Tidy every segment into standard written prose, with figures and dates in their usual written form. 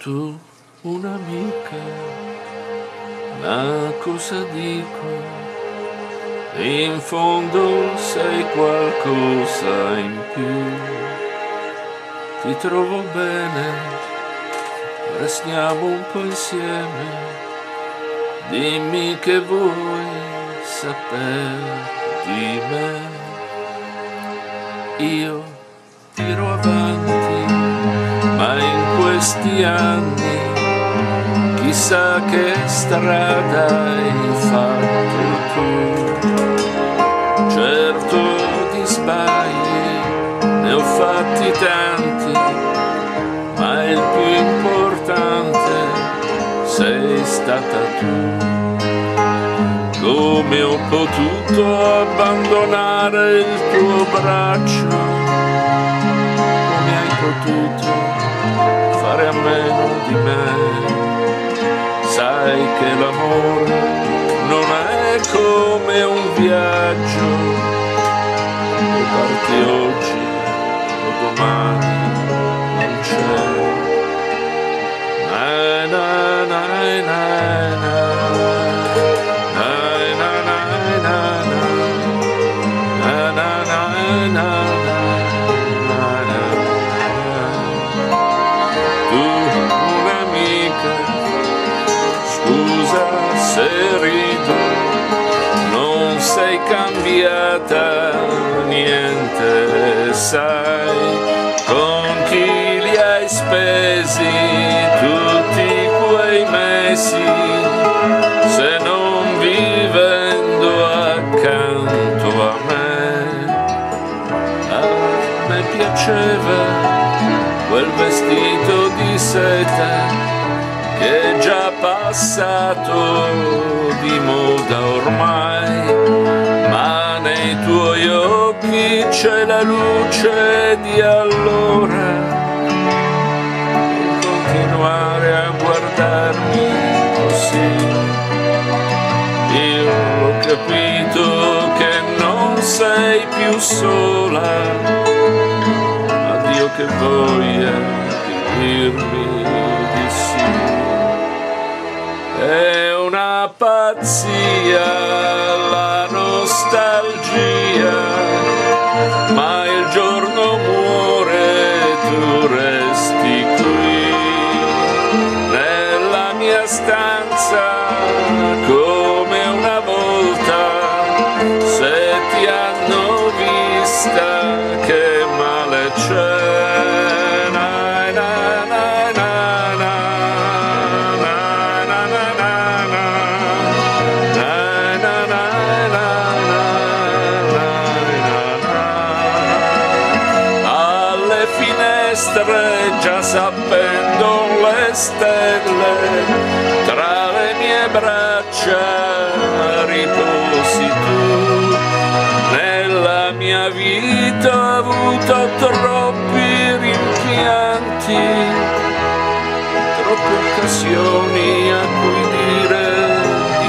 Tu, un'amica, ma cosa dico? In fondo sei qualcosa in più. Ti trovo bene, restiamo un po' insieme. Dimmi che vuoi sapere di me. Io tiro avanti, ma in questi anni chissà che strada hai fatto tu. Certo di sbagli ne ho fatti tanti, ma il più importante sei stata tu. Come ho potuto abbandonare il tuo braccio? Come hai potuto fare a meno di me? Sai che l'amore non è come un viaggio, o parti oggi o domani non c'è. Na na na na na. Scusa se rido, non sei cambiata niente, sai con chi li hai spesi tutti quei mesi, se non vivendo accanto a me. A me piaceva quel vestito di seta che è già passato di moda ormai, ma nei tuoi occhi c'è la luce di allora. Non continuare a guardarmi così, io ho capito che non sei più sola. Addio che voglia di dirmi di sì. È una pazzia la nostalgia, ma il giorno muore tu resti qui nella mia stanza come una volta. Se ti hanno vista che male c'è. Già sapendo le stelle, tra le mie braccia riposi tu. Nella mia vita ho avuto troppi rimpianti, troppe occasioni a cui dire di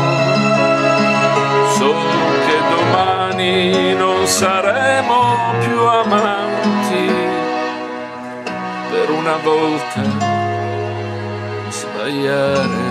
no. So che domani non saremo più amanti. Per una volta sbagliare